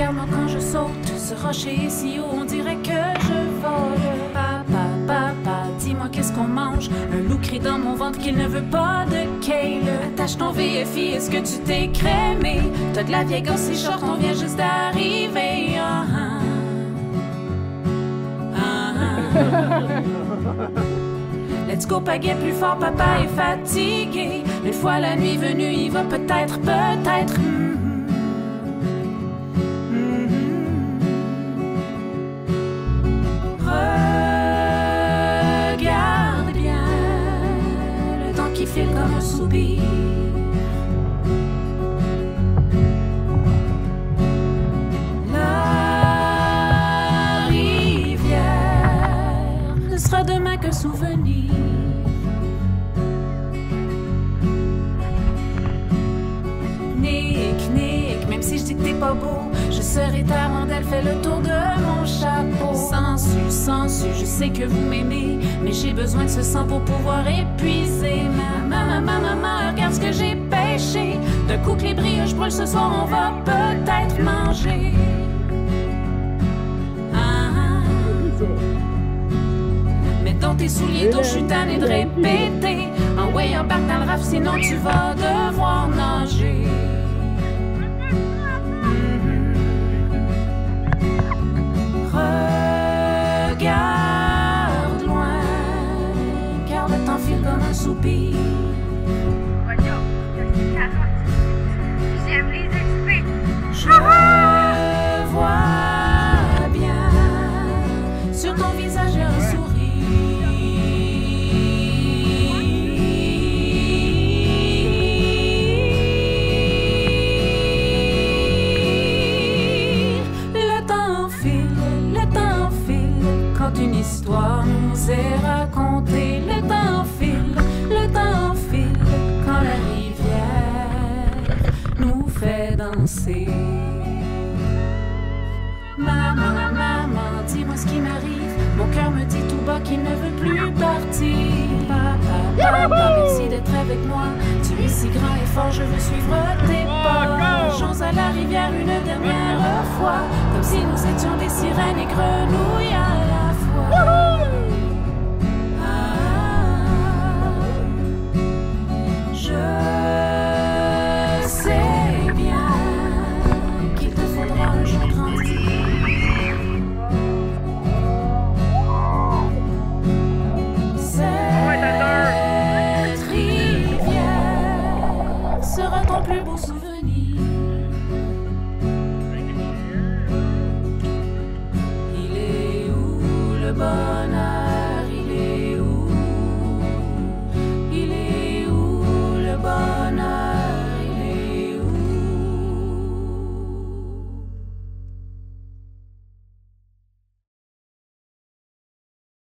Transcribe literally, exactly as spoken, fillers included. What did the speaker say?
Regarde-moi quand je saute, ce rocher est si haut, on dirait que je vole. Papa, papa, dis-moi qu'est-ce qu'on mange? Un loup crie dans mon ventre qu'il ne veut pas de kale. Attache ton V F I, est-ce que tu t'es crémé? T'as de la vieille gosse et short, on vient juste d'arriver. Ah, ah. Ah, ah. Let's go, pagaie plus fort, papa est fatigué. Une fois la nuit venue, il va peut-être, peut-être. Mm -hmm. Regarde bien le temps qui file comme un soupir. La rivière ne sera demain qu'un souvenir. Même si je dis que t'es pas beau, je serai ta rondelle, fais le tour de mon chapeau. Sensu, sensu, je sais que vous m'aimez, mais j'ai besoin de ce sang pour pouvoir épuiser. Maman, maman, maman, regarde ce que j'ai pêché. D'un coup que les brioches brûlent ce soir, on va peut-être manger. Ah, ah. Mets dans tes souliers d'eau, je suis tannée de répéter. En way, embarque dans le raf, sinon tu vas devoir nager. Regarde loin, car le temps file comme un soupir. J'aime les experts. Je vois bien sur ton visage un une histoire nous est racontée. Le temps file, le temps file, quand la rivière nous fait danser. Maman, maman, dis-moi ce qui m'arrive. Mon cœur me dit tout bas qu'il ne veut plus partir. Papa, papa, merci d'être avec moi. Tu es si grand et fort, je veux suivre tes pas. J'ose à la rivière une dernière fois, comme si nous étions des sirènes et grenouilles à la fois. Wouhou!